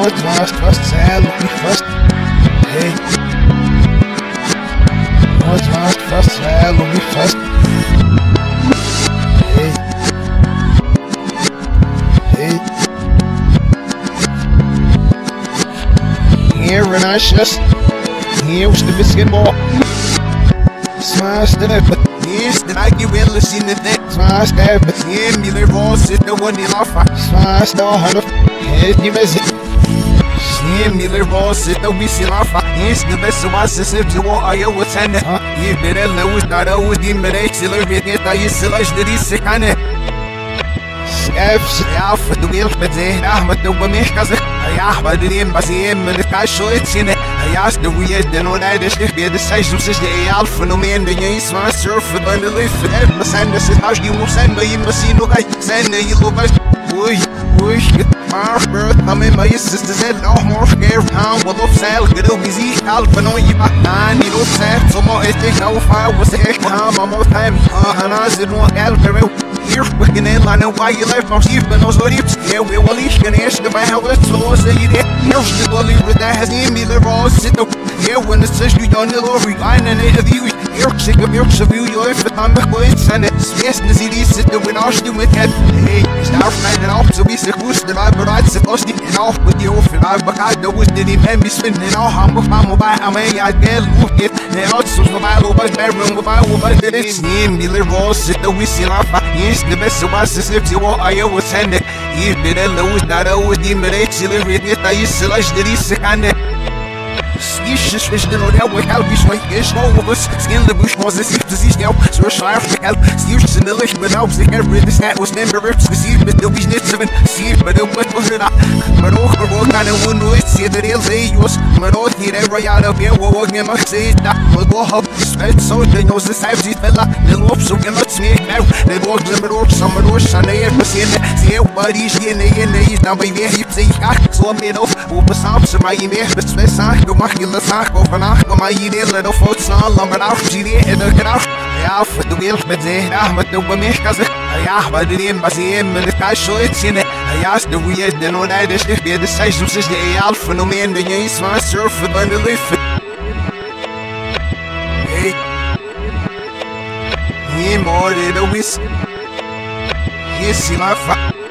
What's first, sad, look me first. Hey. What's first, sad, look me first. Hey. Hey. Here and I just. Here was the biscuit ball. Smash the net. Yes, then I give it a listen to that. Smash that. Yeah, me the boss is the one in our fight. Smash the heart of. Head you miss it. Yeah, me the boss is the we see our fight. Yes, the best of us is if you want I was sending. You better know it's not always the minute. Still a bit, I used to like the sick on it. Scabs. Ja, for the wheel, but they are but the women has it. Ja, but the name was the end of the guy show it's in it. I asked the weird, then on that is the size of the alpha no man, the Yates master for the lift for them. The Sanders is how you will send me, you must see no guy. Send the yellow bus. Push, my birth, I'm in my sister's head, no more scare town. Well, of sale, get over easy, alpha no, you back nine, you don't say, so more it take no fire was a heck, I'm more time. And I said, no, alpha. Here, we can airline and why you left from Steve, but no lips. Yeah, we will each can ask the how it's so say it. Here's the body with that has me the raw sit up. Here, when it says you don't know, we find an interview. Here, sick of your view, you if I'm a voice and it's yes, the city sit there with our with head. Hey, start finding off to be sick, who's the right, but I'd supposed to get off with you. And I but I know was did him and be spinning all humble, I'm by a man, I get look it. They also survival, but bedroom, but I will but it's him, the raw sit there, we see our fight. The best of us is if you want, I was sending. You've been a low, not always the minute, I used to like the sick on it. Just fish the road, we help you swing, is no of us. Skin the bush was as if to see now, so shy for help. Steers in the lish, but now the every this hat was never rips to see, but the business of it, see, but it was it up. But over all kind of one noise, see the real day was, but all here every out of here, walking in my say that was all up. Spread so they know the size is fella, the rope so cannot sneak now. They walk the rope, some rope, Sunday, and was in there. See everybody's in the now by where he say, so I'm made off, over some, so my email, but space, I go back in the sack of an arc of my idea, little folks, lumber out, GD, and a get out. Ja, for the wheel, but they are but the women has it. Ja, but the name was him and the guy show it's in it. I asked the weird, then on that is the size of the alpha no man, the Yates master for the lift. Hey, him or the whisk. Yes, my